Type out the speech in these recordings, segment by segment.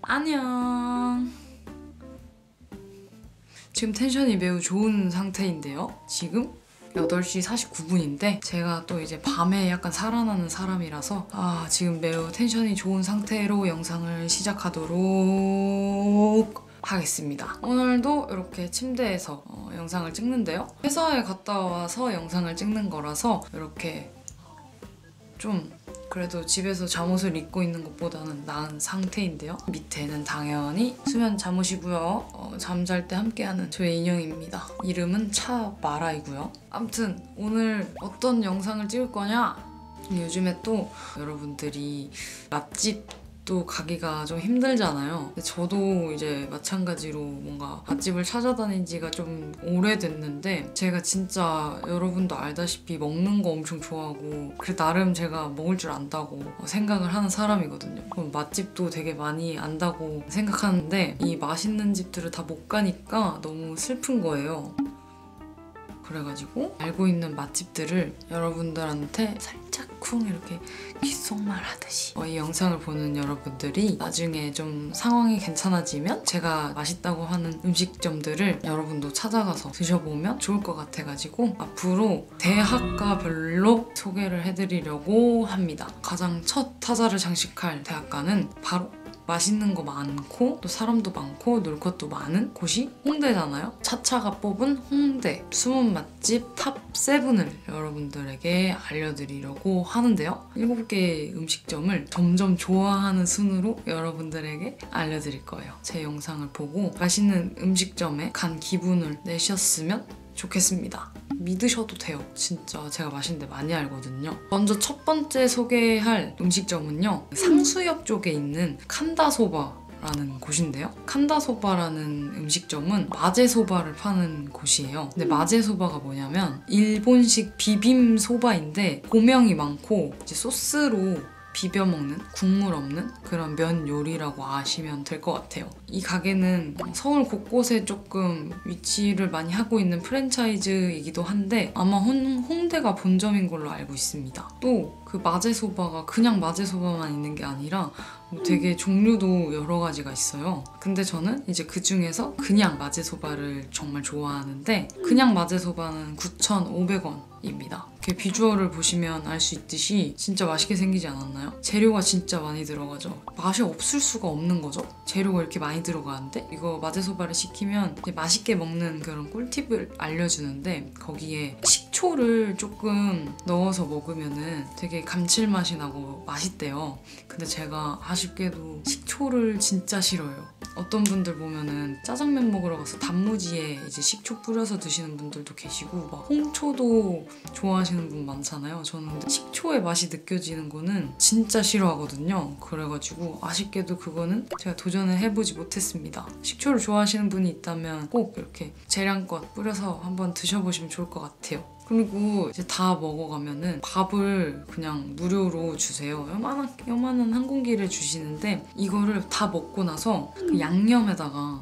안녕. 지금 텐션이 매우 좋은 상태인데요. 지금 8시 49분인데 제가 또 이제 밤에 약간 살아나는 사람이라서 지금 매우 텐션이 좋은 상태로 영상을 시작하도록 하겠습니다. 오늘도 이렇게 침대에서 영상을 찍는데요. 회사에 갔다 와서 영상을 찍는 거라서 이렇게 좀 그래도 집에서 잠옷을 입고 있는 것보다는 나은 상태인데요. 밑에는 당연히 수면 잠옷이고요. 잠잘 때 함께하는 저의 인형입니다. 이름은 차마라이고요. 아무튼 오늘 어떤 영상을 찍을 거냐? 요즘에 또 여러분들이 맛집도 가기가 좀 힘들잖아요. 근데 저도 이제 마찬가지로 뭔가 맛집을 찾아다닌 지가 좀 오래됐는데 제가 진짜 여러분도 알다시피 먹는 거 엄청 좋아하고 그래 나름 제가 먹을 줄 안다고 생각을 하는 사람이거든요. 그럼 맛집도 되게 많이 안다고 생각하는데 이 맛있는 집들을 다 못 가니까 너무 슬픈 거예요. 그래가지고 알고 있는 맛집들을 여러분들한테 살짝쿵 이렇게 귓속말 하듯이 이 영상을 보는 여러분들이 나중에 좀 상황이 괜찮아지면 제가 맛있다고 하는 음식점들을 여러분도 찾아가서 드셔보면 좋을 것 같아가지고 앞으로 대학가별로 소개를 해드리려고 합니다. 가장 첫 타자를 장식할 대학가는 바로 맛있는 거 많고 또 사람도 많고 놀 것도 많은 곳이 홍대잖아요. 차차가 뽑은 홍대 숨은 맛집 탑 7을 여러분들에게 알려드리려고 하는데요. 7개의 음식점을 점점 좋아하는 순으로 여러분들에게 알려드릴 거예요. 제 영상을 보고 맛있는 음식점에 간 기분을 내셨으면 좋겠습니다. 믿으셔도 돼요. 진짜 제가 맛있는 데 많이 알거든요. 먼저 첫 번째 소개할 음식점은요. 상수역 쪽에 있는 칸다소바라는 곳인데요. 칸다소바라는 음식점은 마제소바를 파는 곳이에요. 근데 마제소바가 뭐냐면 일본식 비빔소바인데 고명이 많고 이제 소스로 비벼 먹는 국물 없는 그런 면 요리라고 아시면 될 것 같아요. 이 가게는 서울 곳곳에 조금 위치를 많이 하고 있는 프랜차이즈이기도 한데 아마 홍대가 본점인 걸로 알고 있습니다. 또 그 마제소바가 그냥 마제소바만 있는 게 아니라 되게 종류도 여러 가지가 있어요. 근데 저는 이제 그 중에서 그냥 마제소바를 정말 좋아하는데 그냥 마제소바는 9,500원입니다. 비주얼을 보시면 알 수 있듯이 진짜 맛있게 생기지 않았나요? 재료가 진짜 많이 들어가죠. 맛이 없을 수가 없는 거죠. 재료가 이렇게 많이 들어가는데 이거 마제소바를 시키면 이제 맛있게 먹는 그런 꿀팁을 알려주는데 거기에 식초를 조금 넣어서 먹으면은 되게 감칠맛이 나고 맛있대요. 근데 제가 아쉽게도 식초를 진짜 싫어요. 어떤 분들 보면은 짜장면 먹으러 가서 단무지에 이제 식초 뿌려서 드시는 분들도 계시고 막 홍초도 좋아하시는 분 많잖아요. 저는 근데 식초의 맛이 느껴지는 거는 진짜 싫어하거든요. 그래가지고 아쉽게도 그거는 제가 도전을 해보지 못했습니다. 식초를 좋아하시는 분이 있다면 꼭 이렇게 재량껏 뿌려서 한번 드셔보시면 좋을 것 같아요. 그리고 이제 다 먹어가면은 밥을 그냥 무료로 주세요. 요만한 한 공기를 주시는데 이거를 다 먹고 나서 그 양념에다가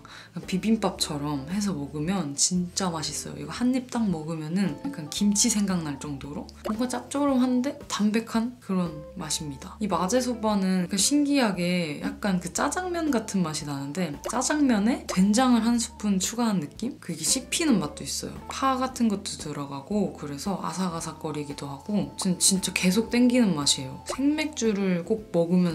비빔밥처럼 해서 먹으면 진짜 맛있어요. 이거 한 입 딱 먹으면은 약간 김치 생각날 정도로 뭔가 짭조름한데 담백한 그런 맛입니다. 이 마제소바는 신기하게 약간 그 짜장면 같은 맛이 나는데 짜장면에 된장을 한 스푼 추가한 느낌? 그게 씹히는 맛도 있어요. 파 같은 것도 들어가고 그래서 아삭아삭거리기도 하고 진짜 계속 땡기는 맛이에요. 생맥주를 꼭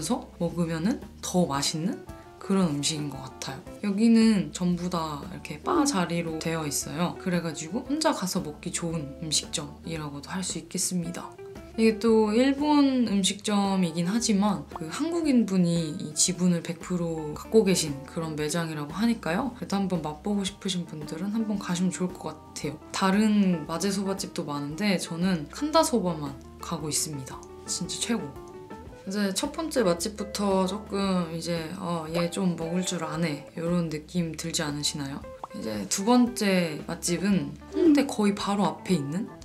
먹으면은 더 맛있는 그런 음식인 것 같아요. 여기는 전부 다 이렇게 바 자리로 되어 있어요. 그래가지고 혼자 가서 먹기 좋은 음식점이라고도 할 수 있겠습니다. 이게 또 일본 음식점이긴 하지만 그 한국인 분이 이 지분을 100% 갖고 계신 그런 매장이라고 하니까요. 그래도 한번 맛보고 싶으신 분들은 한번 가시면 좋을 것 같아요. 다른 마제소바집도 많은데 저는 칸다소바만 가고 있습니다. 진짜 최고. 이제 첫 번째 맛집부터 조금 이제 얘 좀 먹을 줄 아네 이런 느낌 들지 않으시나요? 이제 두 번째 맛집은 홍대 거의 바로 앞에 있는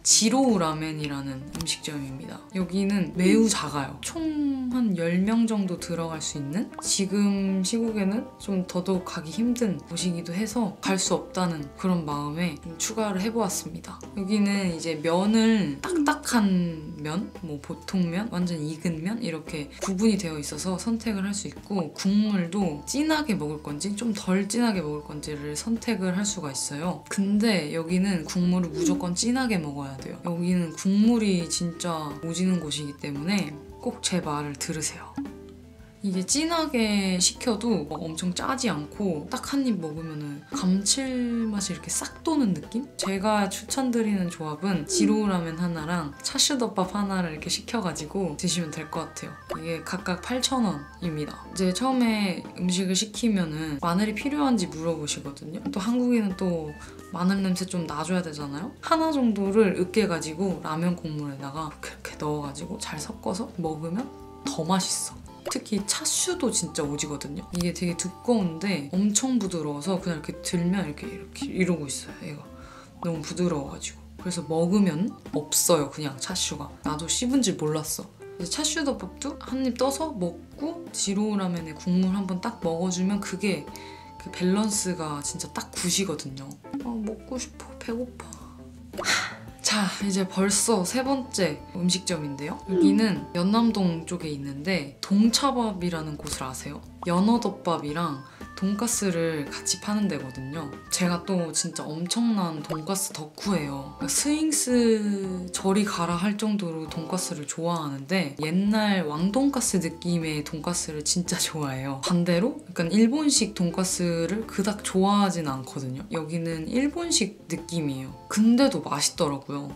지로우 라멘이라는 음식점입니다. 여기는 매우 작아요. 총 한 10명 정도 들어갈 수 있는? 지금 시국에는 좀 더더욱 가기 힘든 곳이기도 해서 갈 수 없다는 그런 마음에 좀 추가를 해보았습니다. 여기는 이제 면을 딱딱한 면, 뭐 보통 면, 완전 익은 면 이렇게 구분이 되어 있어서 선택을 할 수 있고 국물도 진하게 먹을 건지 좀 덜 진하게 먹을 건지를 선택을 할 수가 있어요. 근데 여기는 국물을 무조건 진하게 먹어야 돼요. 여기는 국물이 진짜 오지는 곳이기 때문에 꼭 제 말을 들으세요. 이게 진하게 시켜도 막 엄청 짜지 않고 딱 한 입 먹으면 감칠맛이 이렇게 싹 도는 느낌? 제가 추천드리는 조합은 지로우 라멘 하나랑 차슈덮밥 하나를 이렇게 시켜가지고 드시면 될 것 같아요. 이게 각각 8,000원입니다. 이제 처음에 음식을 시키면은 마늘이 필요한지 물어보시거든요. 또 한국인은 또 마늘 냄새 좀 나줘야 되잖아요? 하나 정도를 으깨가지고 라면 국물에다가 이렇게 넣어가지고 잘 섞어서 먹으면 더 맛있어. 특히 차슈도 진짜 오지거든요. 이게 되게 두꺼운데 엄청 부드러워서 그냥 이렇게 들면 이렇게 이러고 있어요. 얘가 너무 부드러워가지고. 그래서 먹으면 없어요, 그냥 차슈가. 나도 씹은 줄 몰랐어. 이제 차슈덮밥도 한 입 떠서 먹고 지로우 라멘에 국물 한번 딱 먹어주면 그게 그 밸런스가 진짜 딱 굿이거든요. 먹고 싶어, 배고파. 자, 이제 벌써 세 번째 음식점인데요. 여기는 연남동 쪽에 있는데 동차밥이라는 곳을 아세요? 연어덮밥이랑 돈가스를 같이 파는 데거든요. 제가 또 진짜 엄청난 돈가스 덕후예요. 스윙스 저리 가라 할 정도로 돈가스를 좋아하는데 옛날 왕돈가스 느낌의 돈가스를 진짜 좋아해요. 반대로 약간 일본식 돈가스를 그닥 좋아하진 않거든요. 여기는 일본식 느낌이에요. 근데도 맛있더라고요.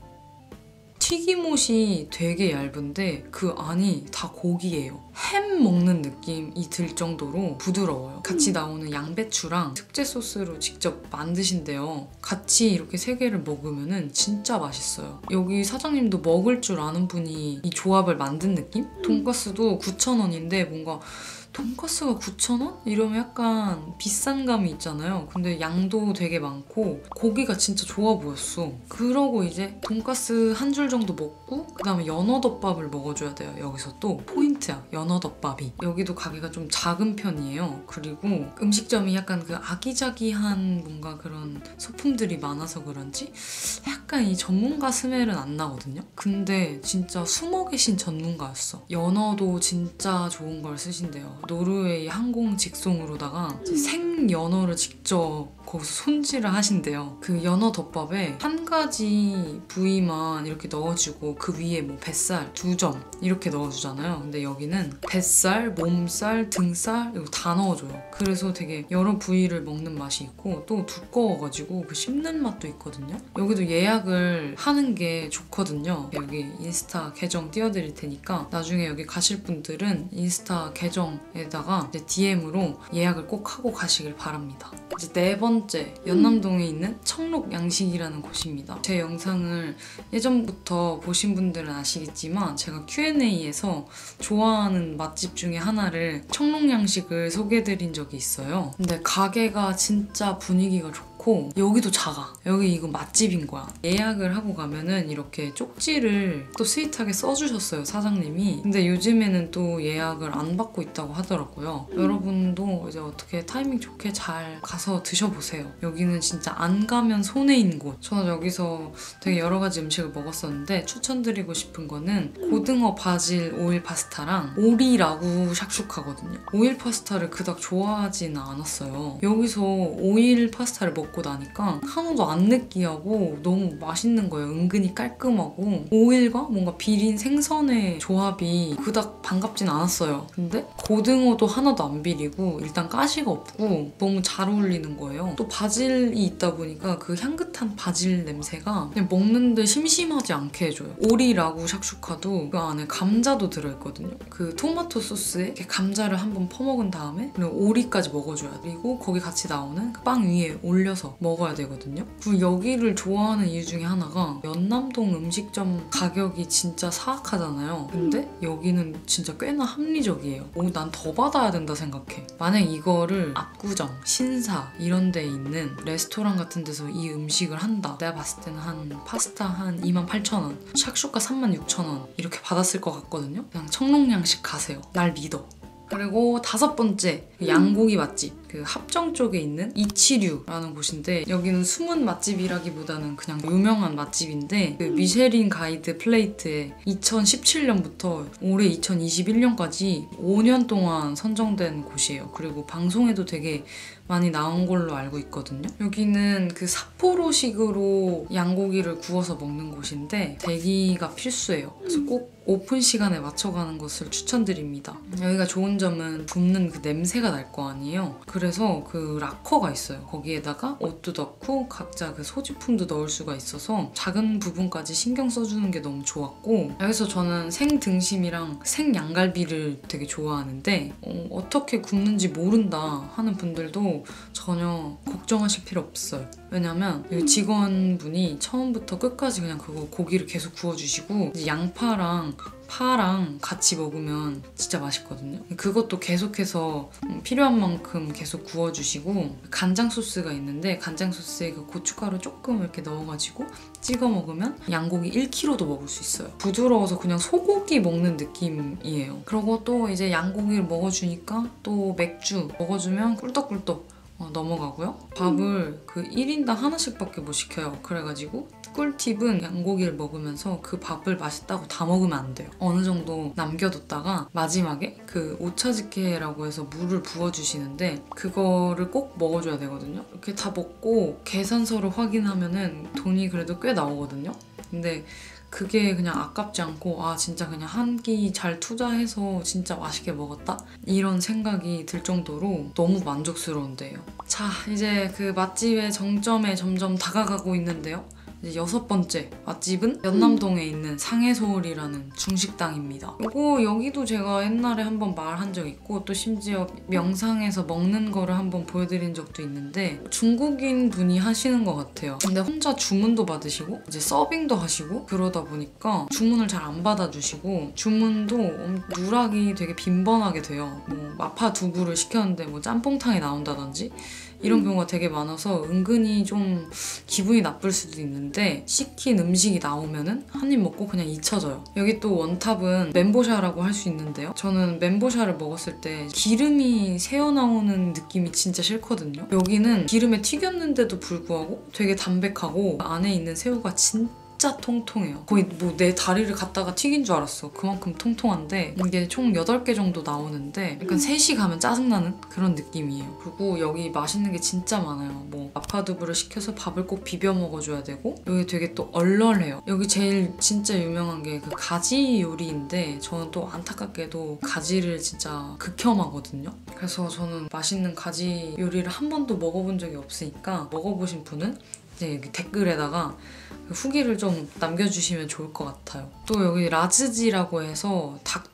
튀김옷이 되게 얇은데 그 안이 다 고기예요. 햄 먹는 느낌이 들 정도로 부드러워요. 같이 나오는 양배추랑 특제 소스로 직접 만드신대요. 같이 이렇게 세 개를 먹으면 진짜 맛있어요. 여기 사장님도 먹을 줄 아는 분이 이 조합을 만든 느낌? 돈가스도 9,000원인데 뭔가 돈가스가 9,000원? 이러면 약간 비싼 감이 있잖아요. 근데 양도 되게 많고 고기가 진짜 좋아 보였어. 그러고 이제 돈가스 한 줄 정도 먹고 그 다음에 연어덮밥을 먹어줘야 돼요. 여기서 또 포인트야, 연어덮밥이. 여기도 가게가 좀 작은 편이에요. 그리고 음식점이 약간 그 아기자기한 뭔가 그런 소품들이 많아서 그런지 약간 이 전문가 스멜은 안 나거든요. 근데 진짜 숨어 계신 전문가였어. 연어도 진짜 좋은 걸 쓰신대요. 노르웨이 항공 직송으로다가 생연어를 직접 거기서 손질을 하신대요. 그 연어 덮밥에 한 가지 부위만 이렇게 넣어주고 그 위에 뭐 뱃살 2점 이렇게 넣어주잖아요. 근데 여기는 뱃살, 몸살, 등살 이거 다 넣어줘요. 그래서 되게 여러 부위를 먹는 맛이 있고 또 두꺼워가지고 그 씹는 맛도 있거든요. 여기도 예약을 하는 게 좋거든요. 여기 인스타 계정 띄워드릴 테니까 나중에 여기 가실 분들은 인스타 계정에다가 이제 DM으로 예약을 꼭 하고 가시길 바랍니다. 이제 네 번째, 연남동에 있는 청록양식이라는 곳입니다. 제 영상을 예전부터 보신 분들은 아시겠지만 제가 Q&A에서 좋아하는 맛집 중에 하나를 청록양식을 소개해드린 적이 있어요. 근데 가게가 진짜 분위기가 좋고 여기도 작아. 여기 이거 맛집인 거야. 예약을 하고 가면은 이렇게 쪽지를 또 스윗하게 써주셨어요, 사장님이. 근데 요즘에는 또 예약을 안 받고 있다고 하더라고요. 여러분도 이제 어떻게 타이밍 좋게 잘 가서 드셔보세요. 여기는 진짜 안 가면 손해인 곳. 저는 여기서 되게 여러 가지 음식을 먹었었는데 추천드리고 싶은 거는 고등어 바질 오일 파스타랑 오리 라구 샥슈카거든요. 오일 파스타를 그닥 좋아하지는 않았어요. 여기서 오일 파스타를 먹고 나니까 하나도 안 느끼하고 너무 맛있는 거예요. 은근히 깔끔하고 오일과 뭔가 비린 생선의 조합이 그닥 반갑진 않았어요. 근데 고등어도 하나도 안 비리고 일단 가시가 없고 너무 잘 어울리는 거예요. 또 바질이 있다 보니까 그 향긋한 바질 냄새가 그냥 먹는데 심심하지 않게 해줘요. 오리 라구 샥슈카도 그 안에 감자도 들어있거든요. 그 토마토 소스에 이렇게 감자를 한번 퍼먹은 다음에 그리고 오리까지 먹어줘야 돼. 그리고 거기 같이 나오는 그 빵 위에 올려서 구워서 먹어야 되거든요. 그리고 여기를 좋아하는 이유 중에 하나가 연남동 음식점 가격이 진짜 사악하잖아요. 근데 여기는 진짜 꽤나 합리적이에요. 난 더 받아야 된다 생각해. 만약 이거를 압구정, 신사 이런 데 있는 레스토랑 같은 데서 이 음식을 한다. 내가 봤을 때는 한 파스타 한 28,000원, 샥슈카 36,000원 이렇게 받았을 것 같거든요. 그냥 청롱양식 가세요. 날 믿어. 그리고 5번째, 양고기 맛집. 그 합정 쪽에 있는 이치류라는 곳인데 여기는 숨은 맛집이라기보다는 그냥 유명한 맛집인데 그 미쉐린 가이드 플레이트에 2017년부터 올해 2021년까지 5년 동안 선정된 곳이에요. 그리고 방송에도 되게 많이 나온 걸로 알고 있거든요. 여기는 그 삿포로식으로 양고기를 구워서 먹는 곳인데 대기가 필수예요. 그래서 꼭 오픈 시간에 맞춰가는 것을 추천드립니다. 여기가 좋은 점은 굽는 그 냄새가 날 거 아니에요. 그래서 그 락커가 있어요. 거기에다가 옷도 넣고 각자 그 소지품도 넣을 수가 있어서 작은 부분까지 신경 써주는 게 너무 좋았고 여기서 저는 생등심이랑 생양갈비를 되게 좋아하는데 어떻게 굽는지 모른다 하는 분들도 전혀 걱정하실 필요 없어요. 왜냐면 여기 직원분이 처음부터 끝까지 그냥 그거 고기를 계속 구워주시고 이제 양파랑 파랑 같이 먹으면 진짜 맛있거든요. 그것도 계속해서 필요한 만큼 계속 구워주시고 간장 소스가 있는데 간장 소스에 그 고춧가루 조금 이렇게 넣어가지고 찍어 먹으면 양고기 1kg도 먹을 수 있어요. 부드러워서 그냥 소고기 먹는 느낌이에요. 그리고 또 이제 양고기를 먹어주니까 또 맥주 먹어주면 꿀떡꿀떡 넘어가고요. 밥을 그 1인당 하나씩밖에 못 시켜요. 그래가지고 꿀팁은 양고기를 먹으면서 그 밥을 맛있다고 다 먹으면 안 돼요. 어느 정도 남겨뒀다가 마지막에 그 오차즈케라고 해서 물을 부어주시는데 그거를 꼭 먹어줘야 되거든요. 이렇게 다 먹고 계산서를 확인하면은 돈이 그래도 꽤 나오거든요. 근데 그게 그냥 아깝지 않고 진짜 그냥 한 끼 잘 투자해서 진짜 맛있게 먹었다? 이런 생각이 들 정도로 너무 만족스러운데요. 자, 이제 그 맛집의 정점에 점점 다가가고 있는데요. 이제 6번째 맛집은 연남동에 있는 상해소울이라는 중식당입니다. 여기도 제가 옛날에 한번 말한 적 있고 또 심지어 영상에서 먹는 거를 한번 보여드린 적도 있는데 중국인 분이 하시는 것 같아요. 근데 혼자 주문도 받으시고 이제 서빙도 하시고 그러다 보니까 주문을 잘 안 받아주시고 주문도 누락이 되게 빈번하게 돼요. 뭐 마파 두부를 시켰는데 뭐 짬뽕탕이 나온다든지 이런 경우가 되게 많아서 은근히 좀 기분이 나쁠 수도 있는데 시킨 음식이 나오면은 한 입 먹고 그냥 잊혀져요. 여기 또 원탑은 멘보샤라고 할 수 있는데요. 저는 멘보샤를 먹었을 때 기름이 새어나오는 느낌이 진짜 싫거든요. 여기는 기름에 튀겼는데도 불구하고 되게 담백하고 안에 있는 새우가 진짜 통통해요. 거의 뭐 내 다리를 갖다가 튀긴 줄 알았어. 그만큼 통통한데 이게 총 8개 정도 나오는데 약간 3시 가면 짜증나는 그런 느낌이에요. 그리고 여기 맛있는 게 진짜 많아요. 뭐 마파두부를 시켜서 밥을 꼭 비벼 먹어줘야 되고 여기 되게 또 얼얼해요. 여기 제일 진짜 유명한 게 그 가지 요리인데 저는 또 안타깝게도 가지를 진짜 극혐하거든요. 그래서 저는 맛있는 가지 요리를 한 번도 먹어본 적이 없으니까 먹어보신 분은 이제 여기 댓글에다가 후기를 좀 남겨주시면 좋을 것 같아요. 또 여기 라즈지라고 해서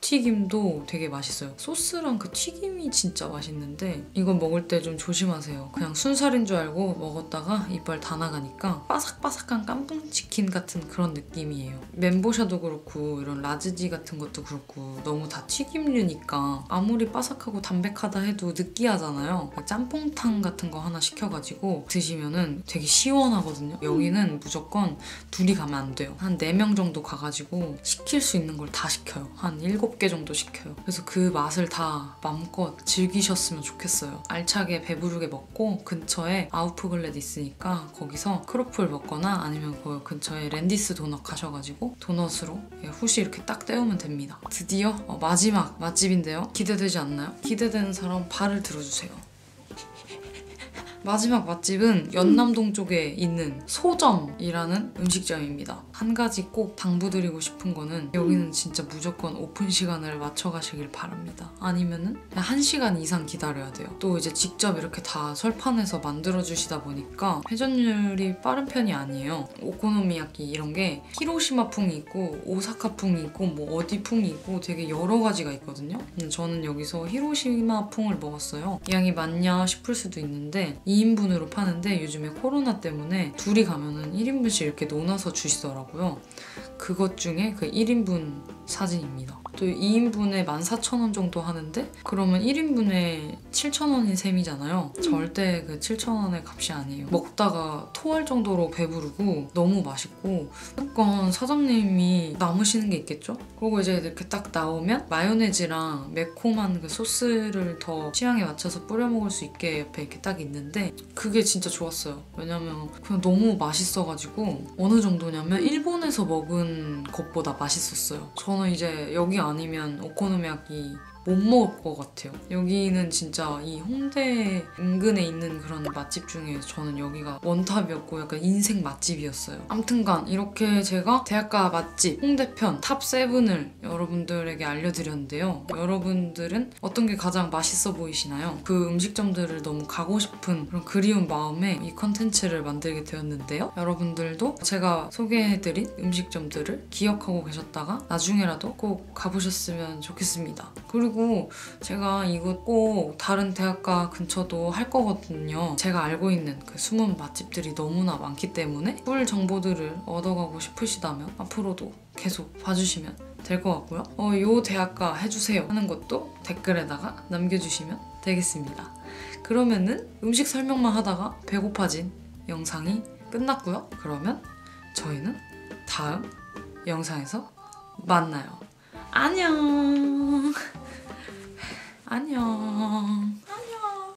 닭튀김도 되게 맛있어요. 소스랑 그 튀김이 진짜 맛있는데 이건 먹을 때 좀 조심하세요. 그냥 순살인 줄 알고 먹었다가 이빨 다 나가니까 바삭바삭한 깐풍치킨 같은 그런 느낌이에요. 멘보샤도 그렇고 이런 라즈지 같은 것도 그렇고 너무 다 튀김류니까 아무리 바삭하고 담백하다 해도 느끼하잖아요. 짬뽕탕 같은 거 하나 시켜가지고 드시면은 되게 시원하거든요. 여기는 무조건 둘이 가면 안 돼요. 한 4명 정도 가가지고 시킬 수 있는 걸 다 시켜요. 한 7개 정도 시켜요. 그래서 그 맛을 다 마음껏 즐기셨으면 좋겠어요. 알차게 배부르게 먹고 근처에 아우프글렛 있으니까 거기서 크로플 먹거나 아니면 그 근처에 랜디스 도넛 가셔가지고 도넛으로 후시 이렇게 딱 때우면 됩니다. 드디어 마지막 맛집인데요. 기대되지 않나요? 기대되는 사람 발을 들어주세요. 마지막 맛집은 연남동 쪽에 있는 소점이라는 음식점입니다. 한 가지 꼭 당부드리고 싶은 거는 여기는 진짜 무조건 오픈 시간을 맞춰 가시길 바랍니다. 아니면은 1시간 이상 기다려야 돼요. 또 이제 직접 이렇게 다 설판해서 만들어 주시다 보니까 회전율이 빠른 편이 아니에요. 오코노미야끼 이런 게 히로시마풍이 있고 오사카풍이 있고 뭐 어디풍이 있고 되게 여러 가지가 있거든요. 저는 여기서 히로시마풍을 먹었어요. 이 양이 많냐 싶을 수도 있는데 2인분으로 파는데 요즘에 코로나 때문에 둘이 가면은 1인분씩 이렇게 나눠서 주시더라고요. 그것 중에 그 1인분 사진입니다. 또 2인분에 14,000원 정도 하는데 그러면 1인분에 7,000원인 셈이잖아요. 절대 그 7,000원의 값이 아니에요. 먹다가 토할 정도로 배부르고 너무 맛있고 무조건 사장님이 남으시는 게 있겠죠? 그리고 이제 이렇게 딱 나오면 마요네즈랑 매콤한 그 소스를 더 취향에 맞춰서 뿌려 먹을 수 있게 옆에 이렇게 딱 있는데 그게 진짜 좋았어요. 왜냐면 그냥 너무 맛있어가지고 어느 정도냐면 일본에서 먹은 것보다 맛있었어요. 저는 이제 여기 아니면 오코노미야끼 못 먹을 것 같아요. 여기는 진짜 이 홍대 인근에 있는 그런 맛집 중에 저는 여기가 원탑이었고 약간 인생 맛집이었어요. 아무튼간 이렇게 제가 대학가 맛집 홍대편 탑7을 여러분들에게 알려드렸는데요. 여러분들은 어떤 게 가장 맛있어 보이시나요? 그 음식점들을 너무 가고 싶은 그런 그리운 마음에 이 컨텐츠를 만들게 되었는데요. 여러분들도 제가 소개해드린 음식점들을 기억하고 계셨다가 나중에라도 꼭 가보셨으면 좋겠습니다. 그리고 제가 이거 꼭 다른 대학가 근처도 할 거거든요. 제가 알고 있는 그 숨은 맛집들이 너무나 많기 때문에 꿀 정보들을 얻어가고 싶으시다면 앞으로도 계속 봐주시면 될 것 같고요. 요 대학가 해주세요 하는 것도 댓글에다가 남겨주시면 되겠습니다. 그러면은 음식 설명만 하다가 배고파진 영상이 끝났고요. 그러면 저희는 다음 영상에서 만나요. 안녕. 안녕.